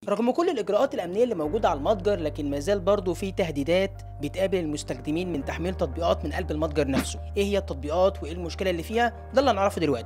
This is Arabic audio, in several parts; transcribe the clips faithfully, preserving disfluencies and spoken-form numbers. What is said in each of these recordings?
رغم كل الاجراءات الامنيه اللي موجوده على المتجر، لكن ما زال برضه في تهديدات بتقابل المستخدمين من تحميل تطبيقات من قلب المتجر نفسه. ايه هي التطبيقات وايه المشكله اللي فيها؟ ده اللي هنعرفه دلوقتي.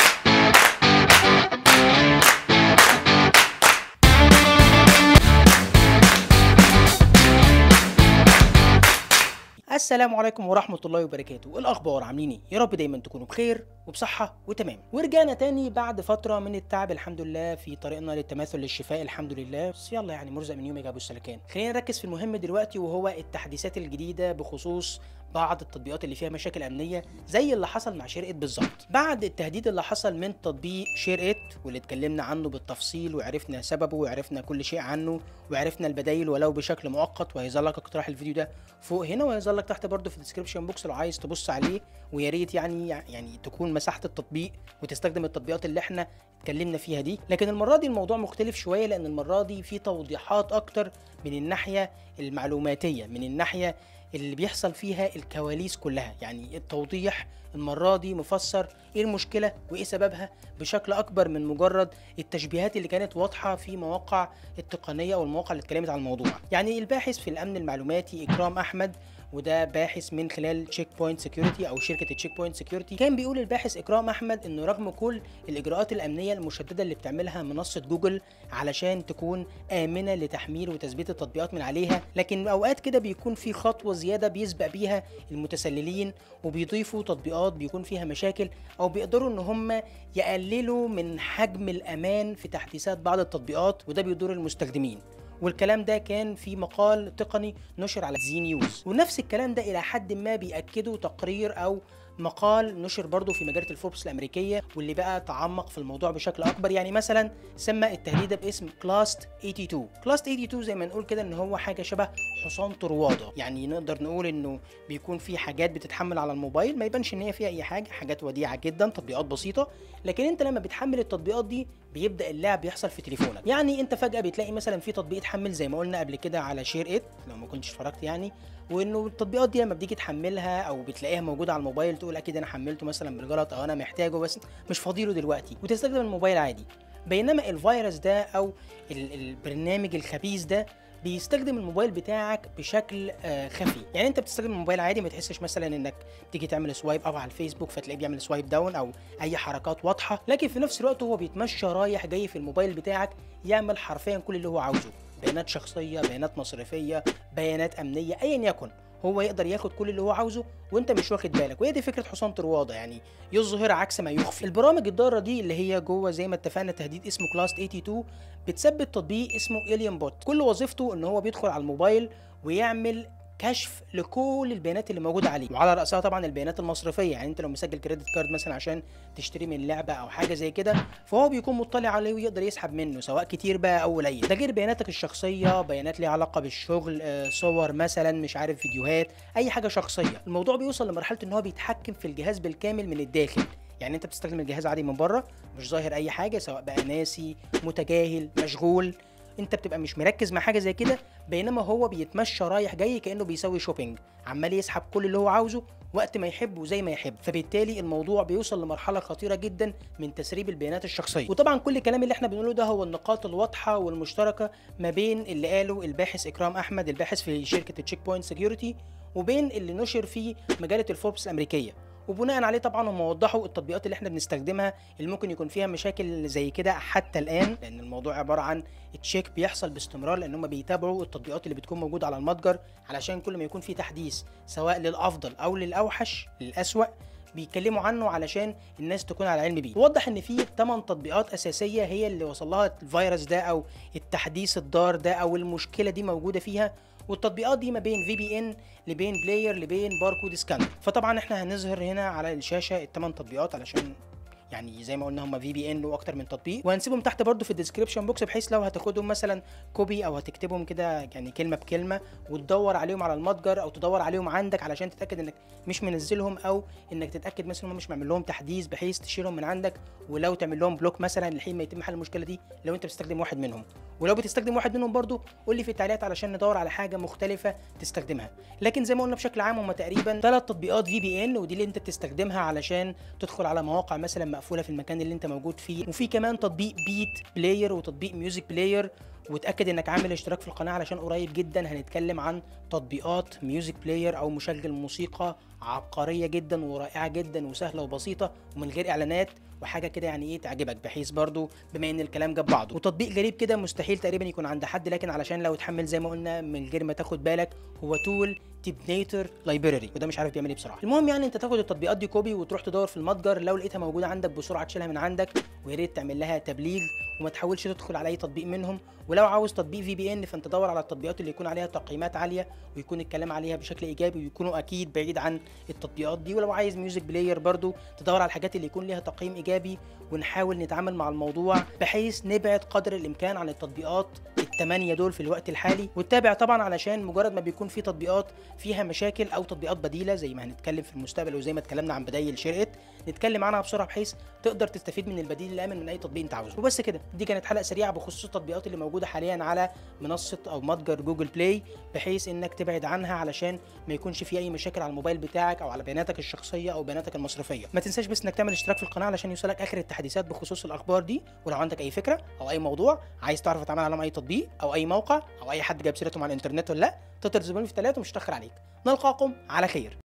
السلام عليكم ورحمة الله وبركاته. ايه الأخبار؟ عاملين ايه؟ يا رب دايما تكونوا بخير وبصحة وتمام. ورجعنا تاني بعد فترة من التعب الحمد لله في طريقنا للتماثل للشفاء الحمد لله. بس يلا يعني مرزق من يوم يا ابو السلكان. خلينا نركز في المهم دلوقتي، وهو التحديثات الجديدة بخصوص بعض التطبيقات اللي فيها مشاكل امنيه زي اللي حصل مع شير إت بالظبط. بعد التهديد اللي حصل من تطبيق شير إت واللي اتكلمنا عنه بالتفصيل وعرفنا سببه وعرفنا كل شيء عنه وعرفنا البدايل ولو بشكل مؤقت، وهيظهر لك اقتراح الفيديو ده فوق هنا وهيظهر لك تحت برده في الديسكربشن بوكس لو عايز تبص عليه. ويا ريت يعني يعني تكون مسحت التطبيق وتستخدم التطبيقات اللي احنا اتكلمنا فيها دي. لكن المره دي الموضوع مختلف شويه، لان المره دي في توضيحات اكتر من الناحيه المعلوماتيه، من الناحيه اللي بيحصل فيها الكواليس كلها. يعني التوضيح المرة دي مفسر ايه المشكلة وايه سببها بشكل اكبر من مجرد التشبيهات اللي كانت واضحة في مواقع التقنية او المواقع اللي اتكلمت عن الموضوع. يعني الباحث في الامن المعلوماتي اكرام احمد، وده باحث من خلال تشيك بوينت سكيورتي او شركه تشيك بوينت سكيورتي، كان بيقول الباحث اكرام احمد انه رغم كل الاجراءات الامنيه المشدده اللي بتعملها منصه جوجل علشان تكون امنه لتحميل وتثبيت التطبيقات من عليها، لكن اوقات كده بيكون في خطوه زياده بيسبق بيها المتسللين وبيضيفوا تطبيقات بيكون فيها مشاكل، او بيقدروا ان هم يقللوا من حجم الامان في تحديثات بعض التطبيقات، وده بيضر المستخدمين. والكلام ده كان في مقال تقني نشر على زي نيوز، ونفس الكلام ده الى حد ما بيأكده تقرير او مقال نشر برضه في مجله الفوربس الامريكيه، واللي بقى تعمق في الموضوع بشكل اكبر. يعني مثلا سمى التهديد باسم كلاست اتنين وثمانين. كلاست اتنين وثمانين زي ما نقول كده ان هو حاجه شبه حصان طرواده، يعني نقدر نقول انه بيكون في حاجات بتتحمل على الموبايل ما يبانش ان هي فيها اي حاجه، حاجات وديعه جدا، تطبيقات بسيطه، لكن انت لما بتحمل التطبيقات دي بيبدا اللعب يحصل في تليفونك. يعني انت فجاه بتلاقي مثلا في تطبيق اتحمل زي ما قلنا قبل كده على شير إت لو ما كنتش اتفرجت يعني، وانه التطبيقات دي لما بتيجي تحملها او بتلاقيها موجوده على الموبايل تقول اكيد انا حملته مثلا بالغلط او انا محتاجه بس مش فاضيله دلوقتي، وتستخدم الموبايل عادي. بينما الفيروس ده او البرنامج الخبيث ده بيستخدم الموبايل بتاعك بشكل آه خفي. يعني انت بتستخدم الموبايل عادي ما تحسش مثلا انك تيجي تعمل سوايب اب على الفيسبوك فتلاقيه بيعمل سوايب داون او اي حركات واضحه، لكن في نفس الوقت هو بيتمشى رايح جاي في الموبايل بتاعك يعمل حرفيا كل اللي هو عاوزه، بيانات شخصيه، بيانات مصرفيه، بيانات امنيه، ايا يكن هو يقدر ياخد كل اللي هو عاوزه وانت مش واخد بالك. وهي دي فكره حصان طرواده، يعني يظهر عكس ما يخفي. البرامج الضاره دي اللي هي جوه زي ما اتفقنا تهديد اسمه كلاست اتنين وثمانين بتثبت تطبيق اسمه إليان بوت، كل وظيفته ان هو بيدخل على الموبايل ويعمل كشف لكل البيانات اللي موجوده عليه، وعلى راسها طبعا البيانات المصرفيه. يعني انت لو مسجل كريدت كارد مثلا عشان تشتري من لعبه او حاجه زي كده، فهو بيكون مطلع عليه ويقدر يسحب منه سواء كتير بقى او قليل. ده غير بياناتك الشخصيه، بيانات ليها علاقه بالشغل، آه صور مثلا، مش عارف فيديوهات، اي حاجه شخصيه. الموضوع بيوصل لمرحله ان هو بيتحكم في الجهاز بالكامل من الداخل. يعني انت بتستخدم الجهاز عادي من بره مش ظاهر اي حاجه، سواء بقى ناسي، متجاهل، مشغول، انت بتبقى مش مركز مع حاجه زي كده، بينما هو بيتمشى رايح جاي كانه بيسوي شوبينج، عمال يسحب كل اللي هو عاوزه وقت ما يحب وزي ما يحب. فبالتالي الموضوع بيوصل لمرحله خطيره جدا من تسريب البيانات الشخصيه. وطبعا كل الكلام اللي احنا بنقوله ده هو النقاط الواضحه والمشتركه ما بين اللي قاله الباحث اكرام احمد الباحث في شركه تشيك بوينت سكيورتي وبين اللي نشر في مجله الفوربس الامريكيه. وبناء عليه طبعا هم وضحوا التطبيقات اللي احنا بنستخدمها اللي ممكن يكون فيها مشاكل زي كده حتى الان، لان الموضوع عباره عن تشيك بيحصل باستمرار، لان هم بيتابعوا التطبيقات اللي بتكون موجوده على المتجر علشان كل ما يكون في تحديث سواء للافضل او للاوحش للاسوأ بيتكلموا عنه علشان الناس تكون على علم بيه. وضح ان في ثمان تطبيقات اساسيه هي اللي وصل لها الفيروس ده او التحديث الضار ده او المشكله دي موجوده فيها، والتطبيقات دي ما بين في بي ان لبين بلاير لبين باركود سكانر. فطبعا احنا هنظهر هنا على الشاشه الثمان تطبيقات علشان يعني زي ما قلنا هم في بي ان واكتر من تطبيق، وهنسيبهم تحت برده في الديسكربشن بوكس بحيث لو هتاخدهم مثلا كوبي او هتكتبهم كده يعني كلمه بكلمه وتدور عليهم على المتجر او تدور عليهم عندك علشان تتاكد انك مش منزلهم، او انك تتاكد مثلا هم مش معمل لهم تحديث بحيث تشيلهم من عندك، ولو تعمل لهم بلوك مثلا لحين ما يتم حل المشكله دي لو انت بتستخدم واحد منهم. ولو بتستخدم واحد منهم برضو قول لي في التعليقات علشان ندور على حاجه مختلفه تستخدمها. لكن زي ما قلنا بشكل عام هم تقريبا ثلاث تطبيقات في بي ان، ودي اللي انت بتستخدمها علشان تدخل على مواقع مثلا مقفوله في المكان اللي انت موجود فيه. وفي كمان تطبيق بيت بلاير وتطبيق ميوزك بلاير، وتاكد انك عامل اشتراك في القناه علشان قريب جدا هنتكلم عن تطبيقات ميوزك بلاير او مشغل موسيقى عبقريه جدا ورائعه جدا وسهله وبسيطه ومن غير اعلانات وحاجه كده يعني ايه تعجبك، بحيث برضو بما ان الكلام جاب بعضه. وتطبيق غريب كده مستحيل تقريبا يكون عند حد، لكن علشان لو اتحمل زي ما قلنا من غير ما تاخد بالك، هو تول تيبنيتور لايبراري، وده مش عارف بيعمل ايه بصراحه. المهم يعني انت تاخد التطبيقات دي كوبي وتروح تدور في المتجر، لو لقيتها موجوده عندك بسرعه تشيلها من عندك، ويا ريت تعمل لها تبليغ وما تحاولش تدخل على اي تطبيق منهم. ولو عاوز تطبيق في بي ان فانت دور على التطبيقات اللي يكون عليها تقييمات عاليه ويكون الكلام عليها بشكل ايجابي ويكونوا اكيد بعيد عن التطبيقات دي. ولو عايز ميوزك بلاير برضو تدور على الحاجات اللي يكون ليها تقييم ايجابي، ونحاول نتعامل مع الموضوع بحيث نبعد قدر الامكان عن التطبيقات الثمانيه دول في الوقت الحالي. وتتابع طبعا علشان مجرد ما بيكون في تطبيقات فيها مشاكل او تطبيقات بديله زي ما هنتكلم في المستقبل، وزي ما اتكلمنا عن بدايل شرقت نتكلم عنها بسرعه بحيث تقدر تستفيد من البديل الامن من اي تطبيق انت عاوزه. وبس كده، دي كانت حلقه سريعه بخصوص التطبيقات اللي موجوده حاليا على منصه او متجر جوجل بلاي، بحيث انك تبعد عنها علشان ما يكونش في اي مشاكل على الموبايل بتاعك او على بياناتك الشخصيه او بياناتك المصرفيه. ما تنساش بس انك تعمل اشتراك في القناه علشان يوصلك اخر التحديثات بخصوص الاخبار دي. ولو عندك اي فكره او اي موضوع عايز تعرف اتعامل على اي تطبيق او اي موقع او اي حد جاب سيرته مع الانترنت ولا لا، تقدر تزبوني في ثلاثة ومش هتاخر عليك. نلقاكم على خير.